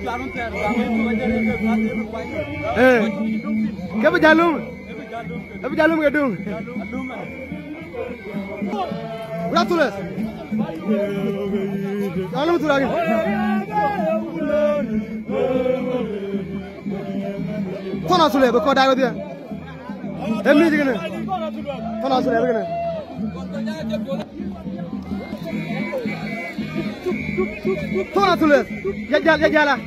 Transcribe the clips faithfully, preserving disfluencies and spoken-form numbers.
Eh, kau berjalum, kau berjalum gedung. Udah tulis. Jalum tu lagi. Kau sulit, kau dah dia. Emni juga. Kau sulit begini. Kau sulit. Jajal, jajal lah.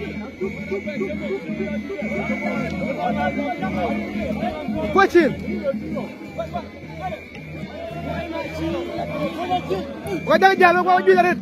Kucing. Kau jangan jalan, kau jual red.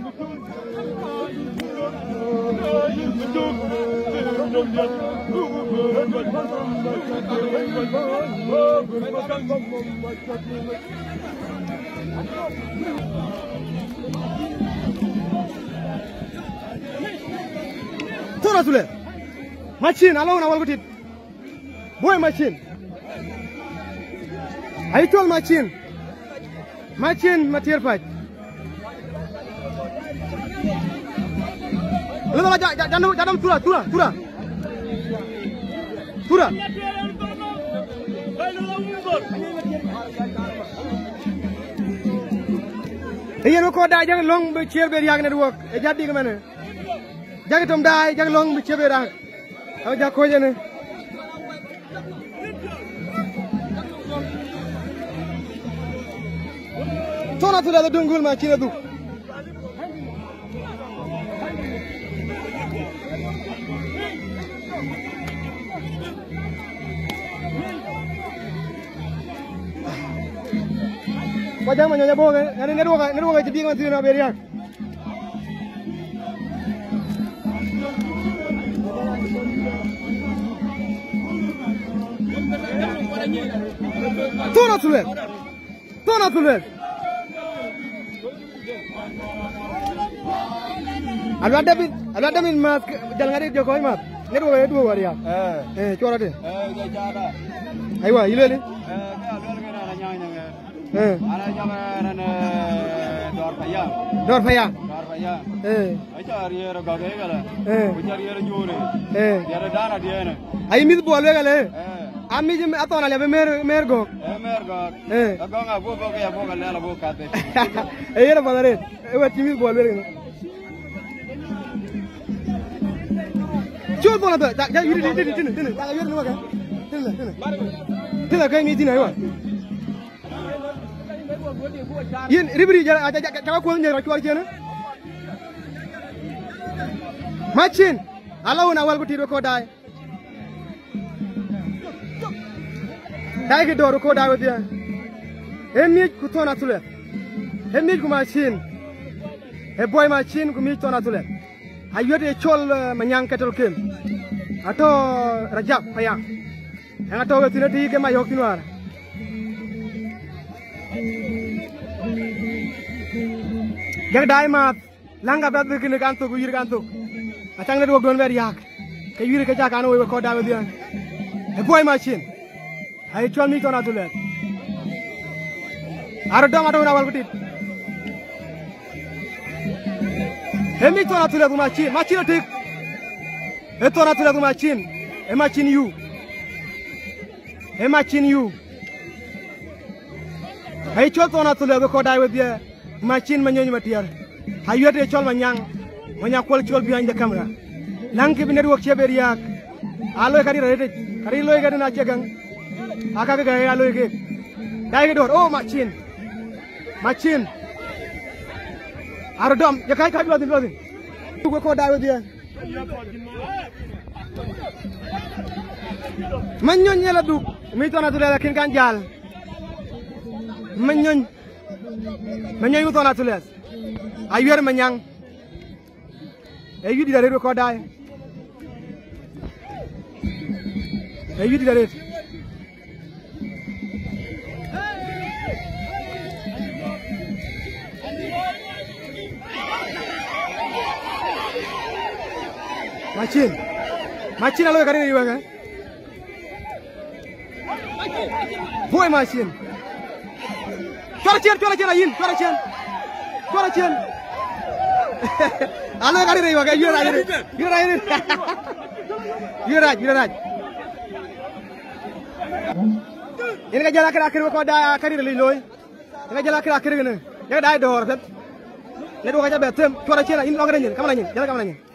Tora sulit. Machine, alone awal kutit. Boy machine. I told machine. Machine material fight. Lalu aja jangan jangan tura tura tura. Tura. Iya kau dah jangan long berciar beriak network. Jadi ke mana? Jangan tom dah jangan long berciar beriak. Aku jago aja nih. Tona tu dah dunggul macam itu. Wajah mana nyawa bohong, ada ngeruak, ngeruak jadi macam mana beriak. Tona sulit, tona sulit. Ada ada bin, ada ada bin mat, jangan ada Jokowi mat. Ngeruak itu dua dia. Eh, eh, cuara deh. Eh, cuara. Ayo, ile ni. Eh, Eh. Ada jangan dor payah. Dor payah. Dor payah. Eh. Aja hari era gawe gala. Eh. Punya hari era jure. Eh. Dia ada dana dia ni. Ayo mit boleh gale. Eh. Ami jem atau nala be mer mer go. Eh mer go. Eh. Agak ngah bu bu kaya bu gala la bu kate. Eh era padare. Eh wa timit boleh gale. Cuma bola tu. Jangan yuri di sini sini. Jangan yuri nama kan. Sini sini. Sini kau ini sini ayo. Yen ribri jara jaga ko nyer ko warjena Machine alaw na wal ko tiro ko dai dai ke doro ko dai wadia emi ku tona tule emi ku machine e boy machine ku mi tona tule ayote chol manyang ketel kem ato rajab payang yang ato wetina ti ke mayok tinwar Jaga dai mat, langga berat begini kantuk, yuri kantuk. Acang ni dua don beriak, ke yuri ke cakap anu we kau dah bedian. Boy machine, hai cuan ni tuan atulah. Arodam ada orang awal kutit. Hemi tuan atulah tu machine, machine atik. He tuan atulah tu machine, he machine you, he machine you. Hai cuan tuan atulah we kau dah bedian. Machine menyanyi matiar. Hayu ada col manyang, manyang kual col behind the camera. Langki bener work cia beriak. Aloy kari rede, kari loy kari nak jagang. Akak ke gaya aloy ke. Dai ke dor. Oh machine, machine. Arodam, ya kai kai beladin beladin. Tuh kau dah dia. Menyanyi ladu. Mito na tu dah kin kanjal. Menyanyi. Menyang itu nak tulis. Ayuar menyang. Ayu di dari kau dah. Ayu di dari. Machine. Machine alo kari ni bang. Boy machine. Cuara cian, cuara cian ayin, cuara cian, cuara cian. Alo kari rei wakai yura yura yura yura yura yura. Ini kan jalan akhir-akhir kau dah kari rei loy. Ini kan jalan akhir-akhir gini. Yang dah ada orang kan. Lalu kau jadi betul. Cuaca cerah ini longer ni. Kamu nanya. Jalan kamu nanya.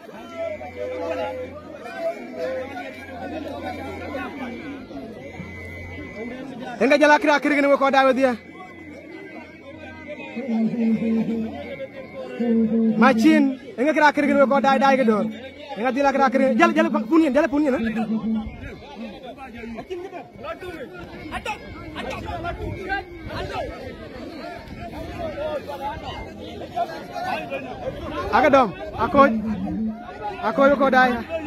Ini kan jalan akhir-akhir gini kau dah dia. Macin, enggak kira-kira gini kau dah dah gitu. Enggak dia kira-kira jalan jalan punian, jalan punian. Agak dong, aku, aku kau dah.